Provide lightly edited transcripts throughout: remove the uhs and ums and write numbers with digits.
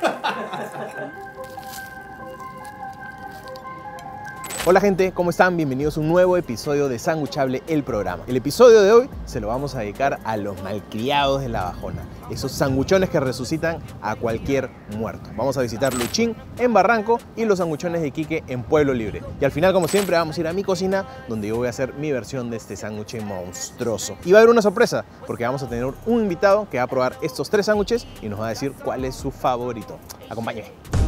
Hola gente, ¿cómo están? Bienvenidos a un nuevo episodio de Sanguchable, el programa. El episodio de hoy se lo vamos a dedicar a los malcriados de La Bajona, esos sanguchones que resucitan a cualquier muerto. Vamos a visitar Luchín en Barranco y los sanguchones de Iquique en Pueblo Libre. Y al final, como siempre, vamos a ir a mi cocina, donde yo voy a hacer mi versión de este sándwich monstruoso. Y va a haber una sorpresa, porque vamos a tener un invitado que va a probar estos 3 sándwiches y nos va a decir cuál es su favorito. Acompáñenme.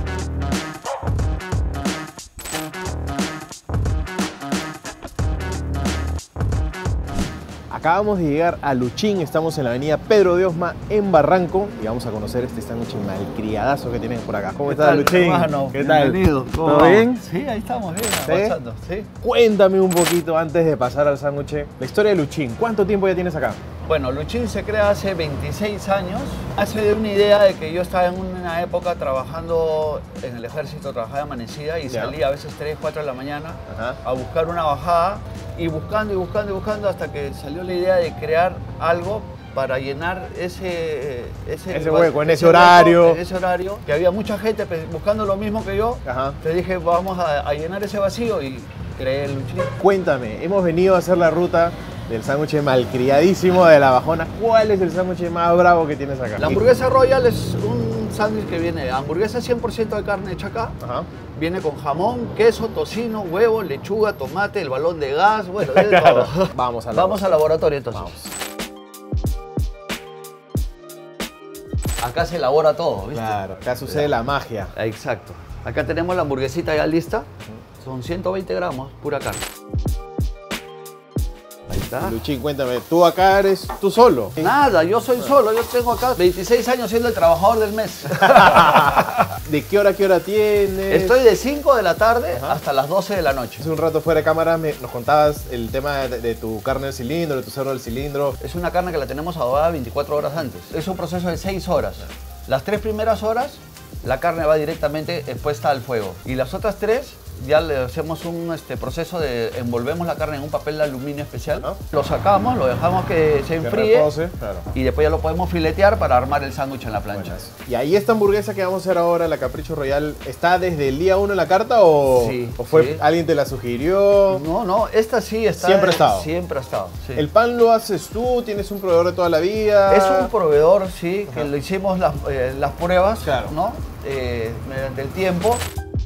Acabamos de llegar a Luchín, estamos en la avenida Pedro de Osma en Barranco y vamos a conocer este sándwich malcriadazo que tienen por acá. ¿Cómo estás, Luchín? Hermano? ¿Qué tal? Bienvenido. ¿Todo bien? Sí, ahí estamos bien, ¿Sí? avanzando. ¿Sí? Cuéntame un poquito antes de pasar al sándwich, la historia de Luchín. ¿Cuánto tiempo ya tienes acá? Bueno, Luchín se crea hace 26 años. Hace de una idea de que yo estaba en una época trabajando en el ejército, trabajaba de amanecida y salía a veces 3, 4 de la mañana a buscar una bajada y buscando hasta que salió la idea de crear algo para llenar ese hueco, en ese horario. En ese horario, que había mucha gente buscando lo mismo que yo. Te dije, vamos a llenar ese vacío y creé el Luchín. Cuéntame, hemos venido a hacer la ruta del sándwich malcriadísimo de La Bajona. ¿Cuál es el sándwich más bravo que tienes acá? La hamburguesa Royal es un sándwich que viene de hamburguesa 100% de carne hecha acá. Viene con jamón, queso, tocino, huevo, lechuga, tomate, el balón de gas, bueno, de todo. Vamos al laboratorio entonces. Vamos. Acá se elabora todo, ¿viste? Claro, acá sucede la magia. Exacto. Acá tenemos la hamburguesita ya lista. Son 120 gramos, pura carne. Ahí está. Luchín, cuéntame, ¿tú acá eres tú solo? Nada, yo soy solo. Yo tengo acá 26 años siendo el trabajador del mes. ¿De qué hora a qué hora tienes? Estoy de 5 de la tarde hasta las 12 de la noche. Hace un rato fuera de cámara nos contabas el tema de tu carne del cilindro, de tu cerdo del cilindro. Es una carne que la tenemos adobada 24 horas antes. Es un proceso de 6 horas. Las 3 primeras horas la carne va directamente expuesta al fuego. Y las otras 3 ya le hacemos un proceso de envolvemos la carne en un papel de aluminio especial. Lo sacamos, lo dejamos que se enfríe repose, claro. Y después ya lo podemos filetear para armar el sándwich en la plancha. Buenas. Y ahí esta hamburguesa que vamos a hacer ahora, la Capricho Royal, ¿está desde el día 1 en la carta o, sí, o fue sí. alguien te la sugirió? No, esta sí está. Siempre ha estado. Siempre ha estado. Sí. ¿El pan lo haces tú? ¿Tienes un proveedor de toda la vida? Es un proveedor, sí, que le hicimos las pruebas, claro, ¿no? Mediante el tiempo.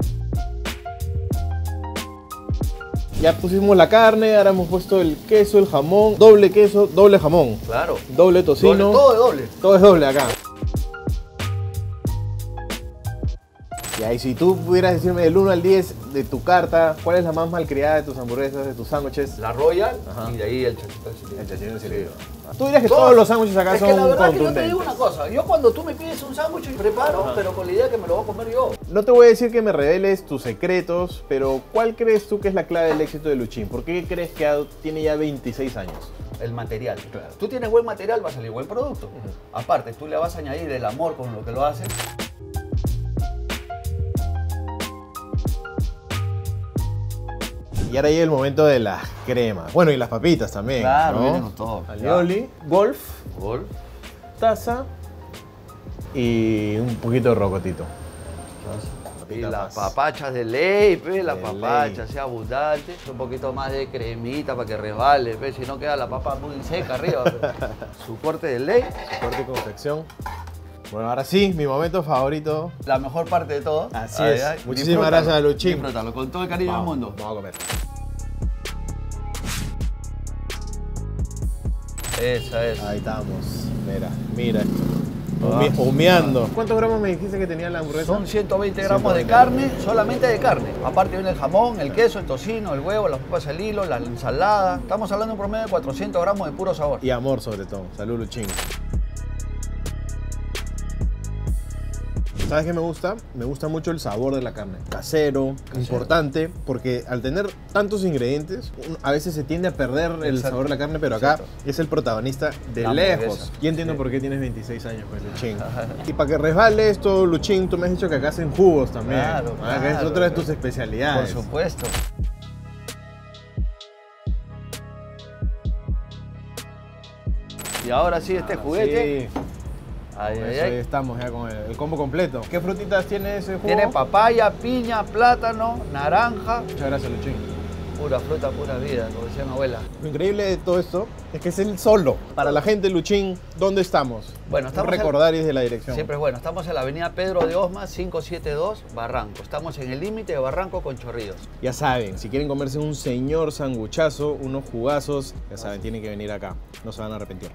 Ya pusimos la carne, ahora hemos puesto el queso, el jamón, doble queso, doble jamón. Claro. Doble tocino. Todo es doble. Todo es doble acá. Y ahí, si tú pudieras decirme del 1 al 10 de tu carta, ¿cuál es la más malcriada de tus hamburguesas, de tus sándwiches? La Royal y de ahí el chachito del cilindro. El chachito del cilindro. Tú dirías que todos los sándwiches acá son contundentes. Es que la verdad que yo te contundentes. digo una cosa. Yo cuando tú me pides un sándwich preparo, pero con la idea que me lo voy a comer yo. No te voy a decir que me reveles tus secretos, pero ¿cuál crees tú que es la clave del éxito de Luchín? ¿Por qué crees que tiene ya 26 años? El material. Claro. Tú tienes buen material, va a salir buen producto. Aparte, tú le vas a añadir el amor con lo que lo haces. Y ahora llega el momento de las cremas. Bueno, y las papitas también. Claro, ¿no? viene con todo. Alioli, golf, Gol. taza y un poquito de rocotito. Y las papachas de ley, pues, las De papachas, ley. sea abundante. Un poquito más de cremita para que resbale, pues, si no queda la papa muy seca arriba. Pues. Su corte de ley. Corte y confección. Bueno, ahora sí, mi momento favorito. La mejor parte de todo. Así es. Muchísimas gracias, Luchín. Disfrútalo con todo el cariño del mundo. Vamos a comer. Esa es. Ahí estamos. Mira esto. Humeando. ¿Cuántos gramos me dijiste que tenía la hamburguesa? Son 120 gramos de 120 carne, solamente de carne. Aparte viene el jamón, el queso, el tocino, el huevo, las papas al hilo, la ensalada. Estamos hablando de un promedio de 400 gramos de puro sabor. Y amor sobre todo. Salud, Luchín. ¿Sabes qué me gusta? Me gusta mucho el sabor de la carne. Casero, importante, porque al tener tantos ingredientes, a veces se tiende a perder el sabor de la carne, pero acá es el protagonista de La lejos. hamburguesa. Y entiendo por qué tienes 26 años, pues, Luchín. Y para que resbale esto, Luchín, tú me has dicho que acá hacen jugos también. Claro, Que es claro. otra de tus especialidades. Por supuesto. Y ahora sí, este juguete. Sí. Ay, ay, Eso, ay. ahí estamos ya con el combo completo. ¿Qué frutitas tiene ese jugo? Tiene papaya, piña, plátano, naranja. Muchas gracias, Luchín. Pura fruta, pura vida, como decía mi abuela. Lo increíble de todo esto es que es el solo. Para la gente, Luchín, ¿dónde estamos? Bueno, estamos recordar desde la dirección. Siempre es bueno. Estamos en la avenida Pedro de Osma, 572, Barranco. Estamos en el límite de Barranco con Chorrillos. Ya saben, si quieren comerse un señor sanguchazo, unos jugazos, ya saben, tienen que venir acá. No se van a arrepentir.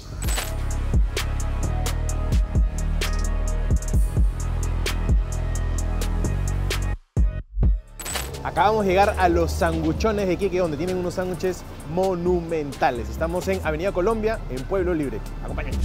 Acabamos de llegar a los sanguchones de Iquique, donde tienen unos sándwiches monumentales. Estamos en Avenida Colombia, en Pueblo Libre. Acompáñenme.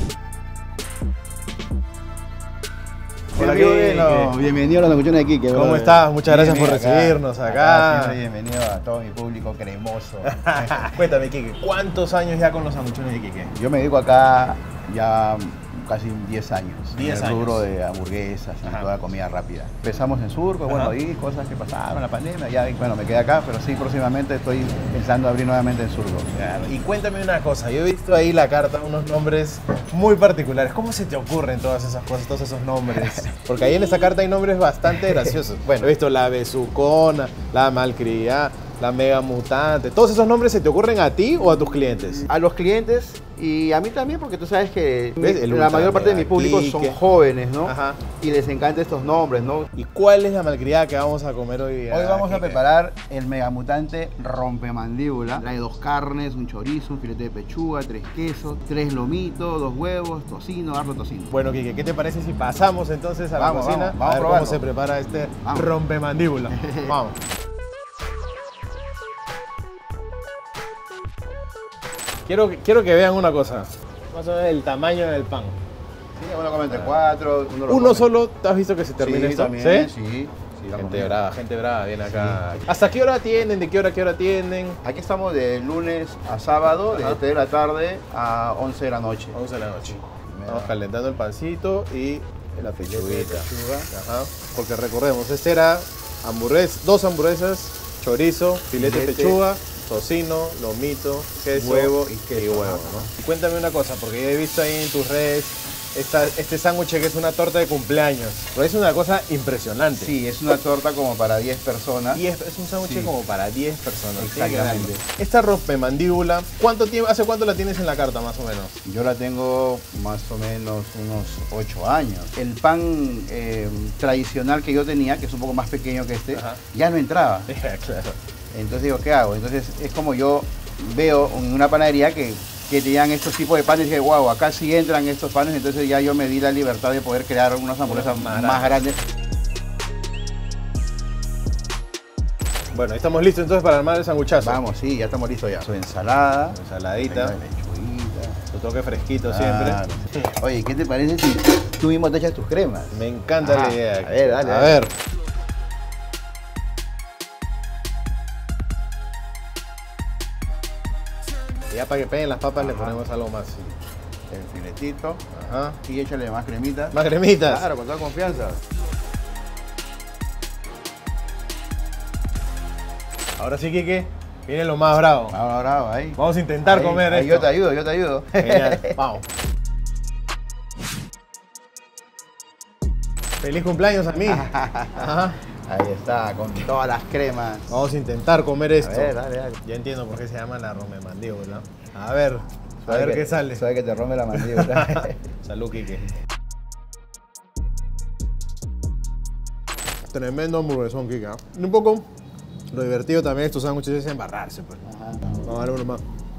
Hola, bienvenido a los sanguchones de Iquique. ¿Cómo brother? estás? Muchas gracias por Acá, recibirnos acá. siempre bienvenido a todo mi público cremoso. Cuéntame, Iquique, ¿cuántos años ya con los sanguchones de Iquique? Yo me dedico acá ya casi 10 años. 10 en el rubro años. de hamburguesas y Ajá. toda comida rápida. Empezamos en Surco, bueno, Ajá. ahí cosas que pasaron, la pandemia, ya bueno, me quedé acá, pero sí, próximamente estoy pensando abrir nuevamente en Surco. Claro. Y cuéntame una cosa, yo he visto ahí la carta, unos nombres muy particulares. ¿Cómo se te ocurren todas esas cosas, todos esos nombres? Porque ahí en esta carta hay nombres bastante graciosos. Bueno, he visto la besucona, la malcriada, la mega mutante. ¿Todos esos nombres se te ocurren a ti o a tus clientes? A los clientes y a mí también, porque tú sabes que ¿Ves? El la ultra mayor parte de mi mega público Quique. son jóvenes, ¿no? Ajá. Y les encantan estos nombres, ¿no? ¿Y cuál es la malcriada que vamos a comer hoy día? Hoy vamos a Quique? preparar el megamutante rompemandíbula. Trae 2 carnes, un chorizo, un filete de pechuga, 3 quesos, 3 lomitos, 2 huevos, tocino, harto tocino. Bueno, Quique, ¿qué te parece si pasamos entonces a Vamos, la cocina vamos a ver cómo probando. se prepara este Vamos. rompemandíbula? Vamos. Quiero que vean una cosa. Más o menos el tamaño del pan. Sí, uno come entre 4, uno lo Uno come. solo, ¿te has visto que se termina Sí, esto? también, sí. la Gente comida. brava, viene acá. ¿Hasta qué hora atienden? ¿De qué hora a qué hora atienden? Aquí estamos de lunes a sábado, de Ajá. 3 de la tarde a 11 de la noche. 11 de la noche. Me Estamos da- calentando el pancito y la Filete de pechuguita. pechuga. Ajá. Porque recordemos, este era dos hamburguesas, chorizo, filete de Filete. pechuga, tocino, lomito, queso Huevo y queso, huevo. ajá. ¿No? Y cuéntame una cosa, porque yo he visto ahí en tus redes este sándwich que es una torta de cumpleaños. Pero es una cosa impresionante. Sí, es una torta como para 10 personas. Es un sándwich Sí. como para 10 personas. Exactamente. Qué grande. Esta rompemandíbula, ¿hace cuánto la tienes en la carta más o menos? Yo la tengo más o menos unos 8 años. El pan tradicional que yo tenía, que es un poco más pequeño que este, Ajá. ya no entraba. Claro. Entonces digo, ¿qué hago? Entonces es como yo veo en una panadería que tenían estos tipos de panes y dije, wow, acá sí entran estos panes, entonces ya yo me di la libertad de poder crear unas hamburguesas Más más grandes. Bueno, estamos listos entonces para armar el sanguchazo. Vamos, sí, ya estamos listos ya. Su ensalada, Ensaladita, lechuguita. su toque fresquito Claro. siempre. Oye, ¿qué te parece si tú mismo te echas tus cremas? Me encanta la Ajá. idea. A ver, dale, A dale. ver. Y ya para que peguen las papas le ponemos algo más. El filetito. Ajá. Y échale más cremita. Más cremitas. Claro, con toda confianza. Ahora sí, Quique, viene lo más bravo. Ahora, bravo, ahí. Vamos a intentar Ahí, comer ahí esto. yo te ayudo, yo te ayudo. Genial, vamos. Feliz cumpleaños a mí. Ajá. Ahí está, con todas las cremas. Vamos a intentar comer esto. A ver, dale, dale. Ya entiendo por qué se llama la rompemandíbula. A ver qué sale. Sabe que te rompe la mandíbula. Salud, Quique. Tremendo hamburguesón, Quique. ¿Ah? Un poco lo divertido también de estos sándwiches es embarrarse, pues. Ajá. Vamos a darle uno más.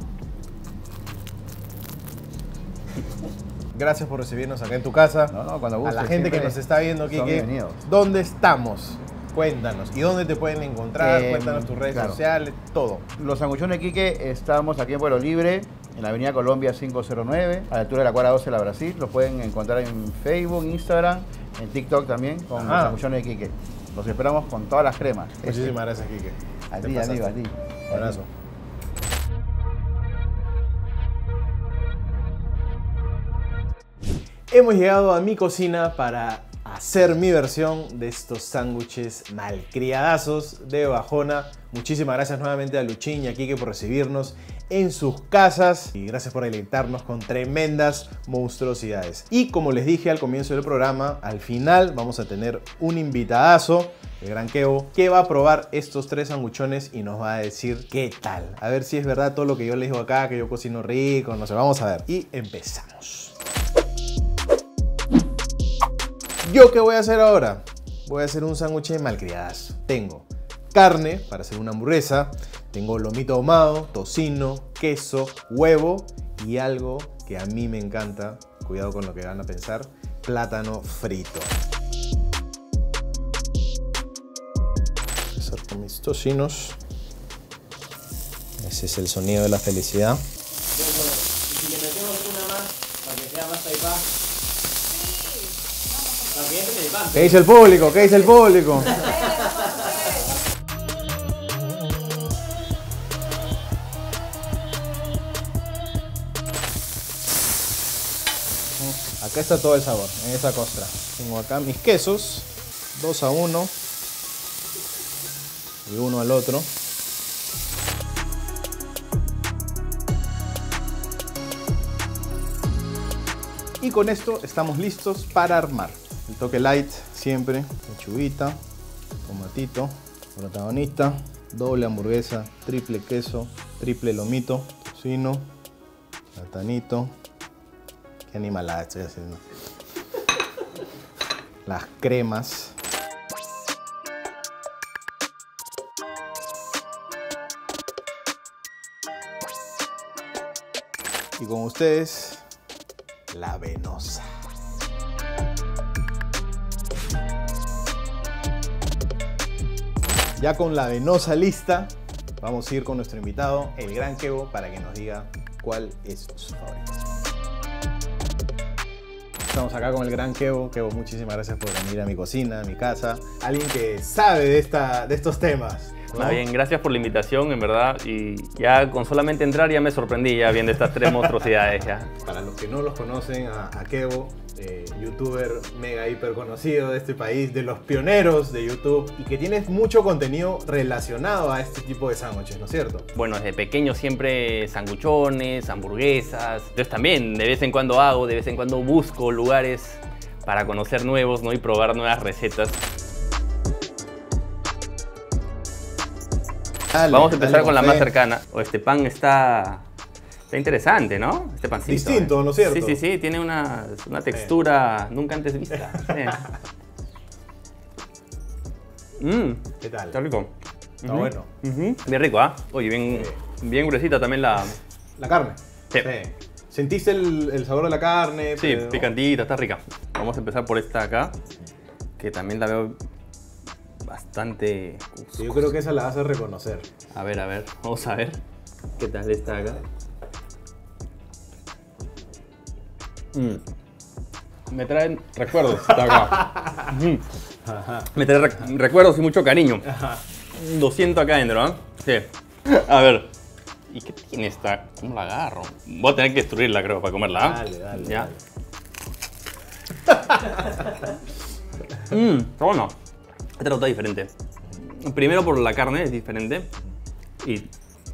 Gracias por recibirnos acá en tu casa. No, cuando A guste. la gente que siempre nos está viendo, son Quique, bienvenidos. ¿dónde estamos? Cuéntanos. ¿Y dónde te pueden encontrar? Cuéntanos tus redes claro. sociales, todo. Los sanguchones de Quique, estamos aquí en Pueblo Libre, en la avenida Colombia 509, a la altura de la cuadra 12 de la Brasil. Los pueden encontrar en Facebook, Instagram, en TikTok también, con Ajá. los sanguchones de Quique. Los esperamos con todas las cremas. Muchísimas gracias, Quique. A Te ti, a ti, pasaste. a ti. Abrazo. Hemos llegado a mi cocina para hacer mi versión de estos sándwiches malcriadazos de Bajona. Muchísimas gracias nuevamente a Luchín y a Quique por recibirnos en sus casas y gracias por deleitarnos con tremendas monstruosidades. Y como les dije al comienzo del programa, al final vamos a tener un invitadazo, el gran Kevo, que va a probar estos 3 sanguchones y nos va a decir qué tal. A ver si es verdad todo lo que yo les digo acá, que yo cocino rico, no sé, vamos a ver. Y empezamos. ¿Yo qué voy a hacer ahora? Voy a hacer un sándwich de malcriadazo. Tengo carne para hacer una hamburguesa, tengo lomito ahumado, tocino, queso, huevo y algo que a mí me encanta, cuidado con lo que van a pensar, plátano frito. Voy a empezar con mis tocinos. Ese es el sonido de la felicidad. Si le metemos una más para que sea más taipá. ¿Qué dice el público? ¿Qué dice el público? Acá está todo el sabor, en esa costra. Tengo acá mis quesos, 2 a 1 y uno al otro. Y con esto estamos listos para armar. El toque light siempre, lechuguita, tomatito, protagonista, doble hamburguesa, triple queso, triple lomito, tocino, platanito. Qué animalada estoy haciendo. Las cremas. Y con ustedes, la venosa. Ya con la venosa lista, vamos a ir con nuestro invitado, el gran Kevo, para que nos diga cuál es su favorito. Estamos acá con el gran Kevo. Kevo, muchísimas gracias por venir a mi cocina, a mi casa. Alguien que sabe de estos temas, ¿no? Está bien, gracias por la invitación, en verdad. Y ya con solamente entrar ya me sorprendí ya viendo estas 3 monstruosidades ya. Para los que no los conocen, a Kevo, youtuber mega hiper conocido de este país, de los pioneros de YouTube, y que tienes mucho contenido relacionado a este tipo de sándwiches, ¿no es cierto? Bueno, desde pequeño siempre sanguchones, hamburguesas. Entonces también de vez en cuando hago, de vez en cuando busco lugares para conocer nuevos, ¿no? Y probar nuevas recetas. Dale, vamos a empezar dale, con la más cercana. Este pan está interesante, ¿no? Este pancito. Distinto, ¿no es cierto? Sí, sí, sí. Tiene una textura nunca antes vista. ¿Qué tal? Está rico. Está bueno. Bien rico, ¿ah? Oye, bien gruesita también la carne. Sí. ¿Sentiste el sabor de la carne? Sí, pero, picantita, está rica. Vamos a empezar por esta acá, que también la veo bastante... Sí, yo creo que esa la vas a reconocer. A ver, vamos a ver qué tal está acá. Me traen recuerdos de acá. Me traen recuerdos y mucho cariño. 200 acá adentro, ¿eh? Sí. A ver. ¿Y qué tiene esta? ¿Cómo la agarro? Voy a tener que destruirla, creo, para comerla. Dale. Ya. Está bueno. Esta nota es diferente. Primero por la carne, es diferente. Y...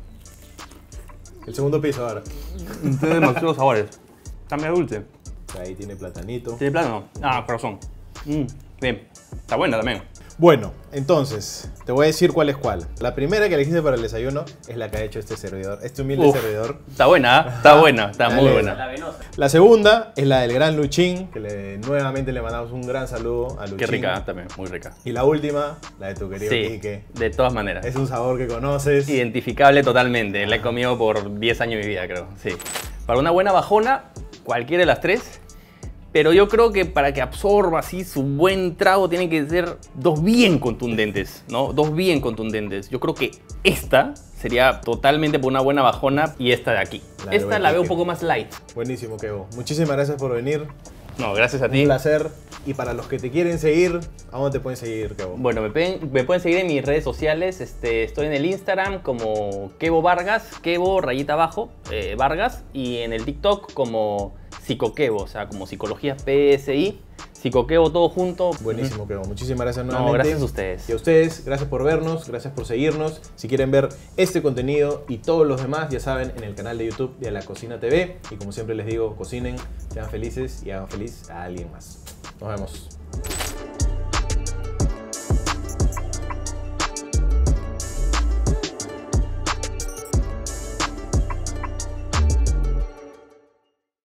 el segundo piso ahora. tiene demasiados sabores. Está medio dulce. Ahí tiene platanito. ¿Tiene plátano? Ah, corazón. Bien. Está buena también. Bueno, entonces, te voy a decir cuál es cuál. La primera que elegiste para el desayuno es la que ha hecho este servidor, este humilde servidor. Está buena, ¿eh? Está buena, está muy buena. La segunda es la del gran Luchín, que nuevamente le mandamos un gran saludo a Luchín. Qué rica también, muy rica. Y la última, la de tu querido Quique. De todas maneras. Es un sabor que conoces. Identificable totalmente. La he comido por 10 años de mi vida, creo. Sí. Para una buena bajona, cualquiera de las 3. Pero yo creo que para que absorba así su buen trago tienen que ser 2 bien contundentes, ¿no? 2 bien contundentes. Yo creo que esta sería totalmente por una buena bajona y esta de aquí. Esta la veo un poco más light. Buenísimo, Kevo. Muchísimas gracias por venir. No, gracias a ti. Un placer. Y para los que te quieren seguir, ¿a dónde te pueden seguir, Kevo? Bueno, me pueden seguir en mis redes sociales. Estoy en el Instagram como Kevo Vargas, Kevo rayita abajo, Vargas. Y en el TikTok como Psicokevo, o sea, como Psicología PSI, Si coqueo todo junto. Buenísimo, Kevo. Muchísimas gracias No, nuevamente. gracias a ustedes. Y a ustedes, gracias por vernos, gracias por seguirnos. Si quieren ver este contenido y todos los demás, ya saben, en el canal de YouTube de La Cocina TV. Y como siempre les digo, cocinen, sean felices y hagan feliz a alguien más. Nos vemos.